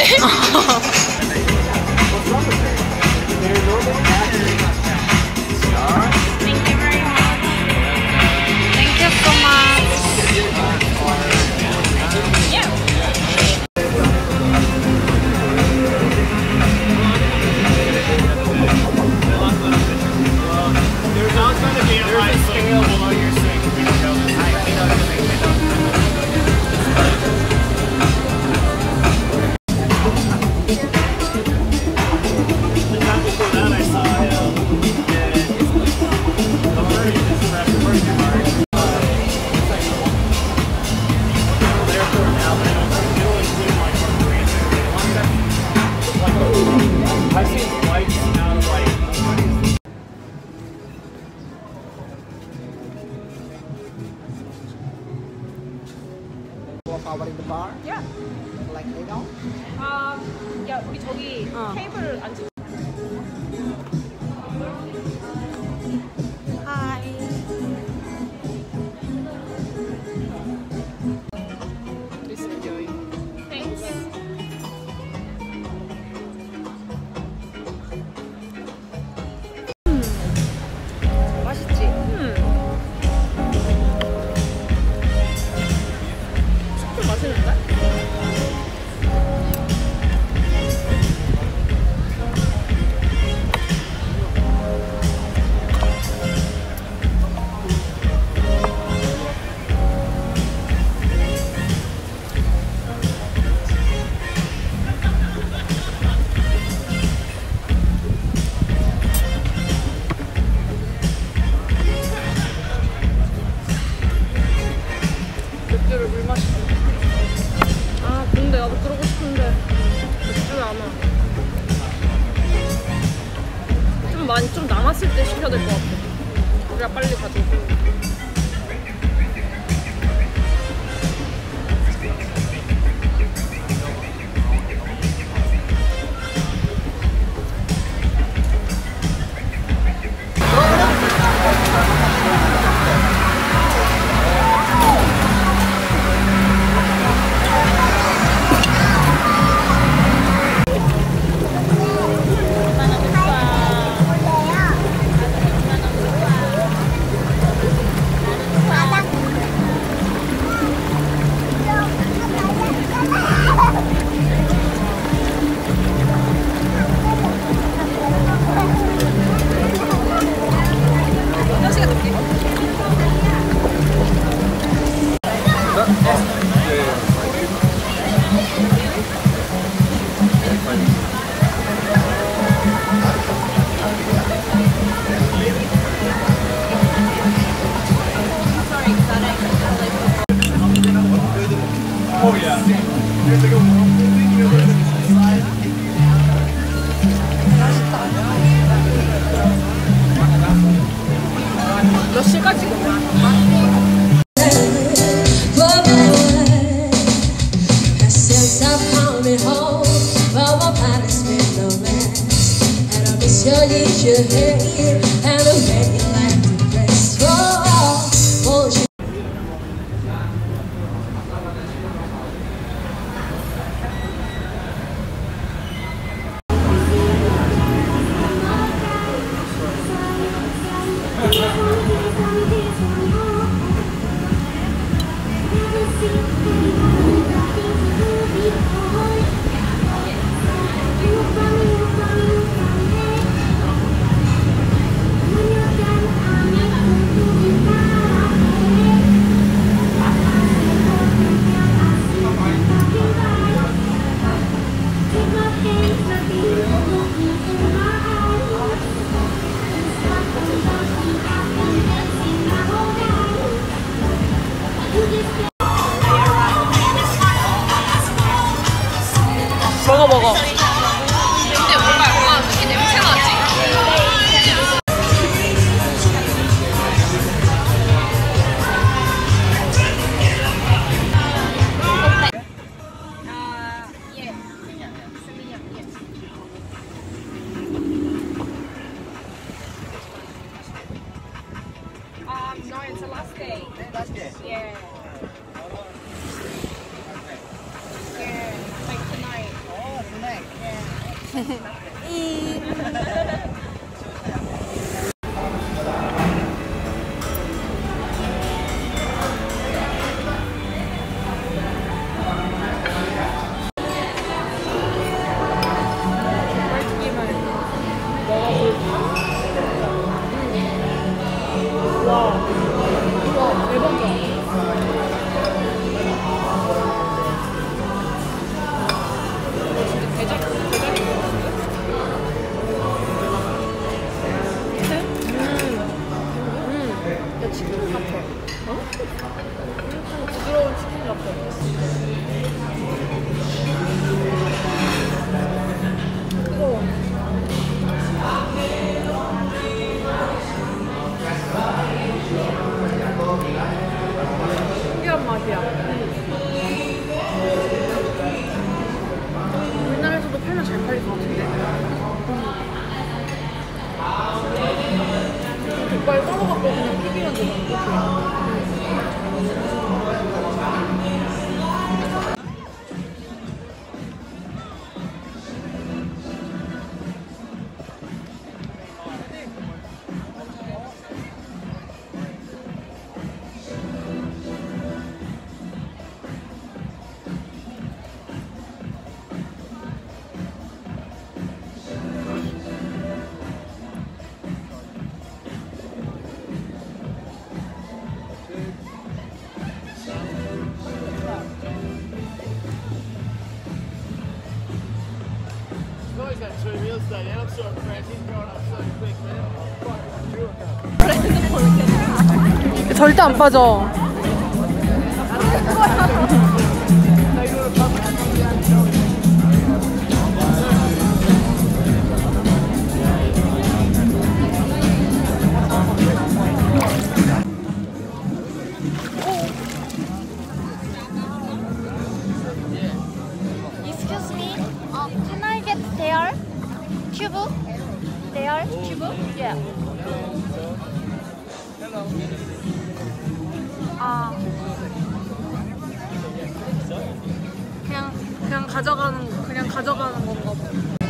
Thank you very much. Thank you so much. Yeah. There's not going to be a high scale below your sink. The time before that I saw I've seen lights out of like walk over in the bar? Yeah. Like they don't? 야, 우리 저기 테이블 앉아. Hi. Please enjoy. Thanks. 맛있지? 좀 맛있는데? 맥주를 물 마시고. 아, 근데 나도 그러고 싶은데 맥주를 안 와. 좀 남았을 때 시켜야 될 것 같아. 우리가 빨리 가지고. Oh yeah. 몇 시까지 거야? 먹어. 근데 뭔가 약간 이렇게 냄새 나지? No, it's the last day. Last day? Yeah. Yeah, like tonight. Oh, 부드러운 치킨 같아. 뜨거워. 특이한 맛이야. 우리나라에서도 팔면 잘 팔릴 것 같은데. 족발 썰어갖고 그냥 튀기면 되잖아. Always got 2 meals today. I'm sort of crazy, growing up so quick, man. 절대 안 빠져. Excuse me, can I get their tube? Their tube? Yeah. 아, 그냥 가져가는 건가 봐.